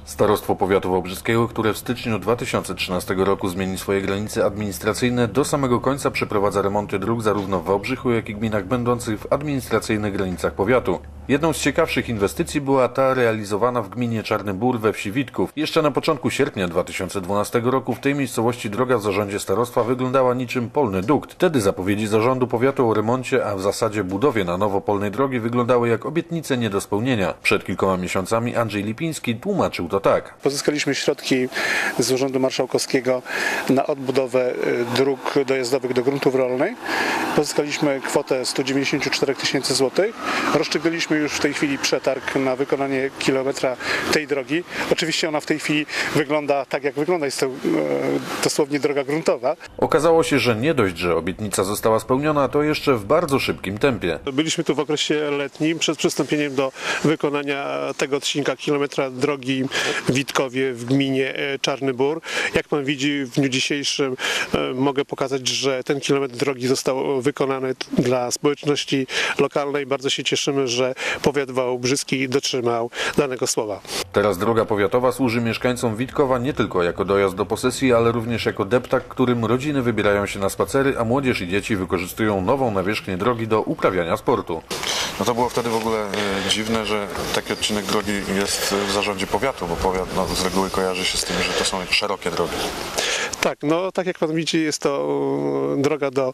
Starostwo Powiatu Wałbrzyskiego, które w styczniu 2013 roku zmieni swoje granice administracyjne, do samego końca przeprowadza remonty dróg zarówno w Wałbrzychu, jak i gminach będących w administracyjnych granicach powiatu. Jedną z ciekawszych inwestycji była ta realizowana w gminie Czarny Bór we wsi Witków. Jeszcze na początku sierpnia 2012 roku w tej miejscowości droga w zarządzie starostwa wyglądała niczym polny dukt. Wtedy zapowiedzi zarządu powiatu o remoncie, a w zasadzie budowie na nowo polnej drogi wyglądały jak obietnice nie do spełnienia. Przed kilkoma miesiącami Andrzej Lipiński tłumaczył to tak. Pozyskaliśmy środki z Urzędu Marszałkowskiego na odbudowę dróg dojazdowych do gruntów rolnych. Pozyskaliśmy kwotę 194 tysięcy złotych. Rozstrzygnęliśmy już w tej chwili przetarg na wykonanie kilometra tej drogi. Oczywiście ona w tej chwili wygląda tak, jak wygląda. Jest to dosłownie droga gruntowa. Okazało się, że nie dość, że obietnica została spełniona, to jeszcze w bardzo szybkim tempie. Byliśmy tu w okresie letnim przed przystąpieniem do wykonania tego odcinka kilometra drogi w Witkowie w gminie Czarny Bór. Jak pan widzi, w dniu dzisiejszym mogę pokazać, że ten kilometr drogi został wykonany dla społeczności lokalnej. Bardzo się cieszymy, że powiat wałbrzyski dotrzymał danego słowa. Teraz droga powiatowa służy mieszkańcom Witkowa nie tylko jako dojazd do posesji, ale również jako deptak, którym rodziny wybierają się na spacery, a młodzież i dzieci wykorzystują nową nawierzchnię drogi do uprawiania sportu. No to było wtedy w ogóle dziwne, że taki odcinek drogi jest w zarządzie powiatu, bo powiat z reguły kojarzy się z tym, że to są szerokie drogi. Tak, no tak jak pan widzi, jest to droga do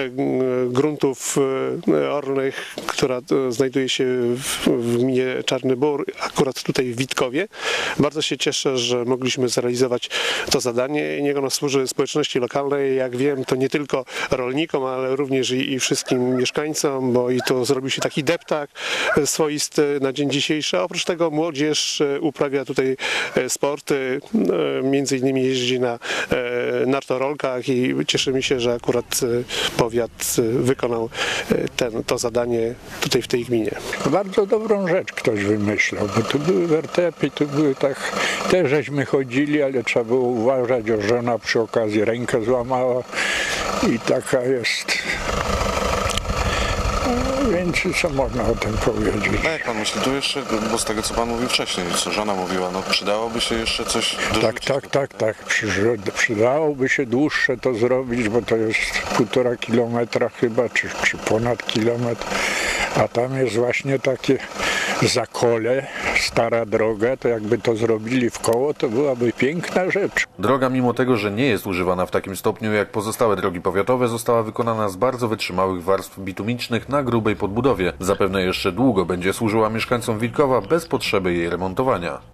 gruntów ornych, która znajduje się w gminie Czarny Bór, akurat tutaj w Witkowie. Bardzo się cieszę, że mogliśmy zrealizować to zadanie. Niech ono służy społeczności lokalnej. Jak wiem, to nie tylko rolnikom, ale również i wszystkim mieszkańcom, bo i to zrobił się taki deptak swoisty na dzień dzisiejszy. A oprócz tego młodzież uprawia tutaj sporty, między innymi jeździ na nartorolkach i cieszymy się, że akurat powiat wykonał to zadanie tutaj w tej gminie. Bardzo dobrą rzecz ktoś wymyślał, bo tu były wertepy, tu były tak, też żeśmy chodzili, ale trzeba było uważać, że żona przy okazji rękę złamała i taka jest. Więc co można o tym powiedzieć? No jak pan myśli, tu jeszcze, bo z tego co pan mówił wcześniej, co żona mówiła, no przydałoby się jeszcze coś dorzucić? Tak. Przydałoby się dłuższe to zrobić, bo to jest 1,5 kilometra chyba, czy ponad kilometr, a tam jest właśnie takie zakole, stara droga, to jakby to zrobili w koło, to byłaby piękna rzecz. Droga, mimo tego, że nie jest używana w takim stopniu jak pozostałe drogi powiatowe, została wykonana z bardzo wytrzymałych warstw bitumicznych na grubej podbudowie. Zapewne jeszcze długo będzie służyła mieszkańcom Witkowa bez potrzeby jej remontowania.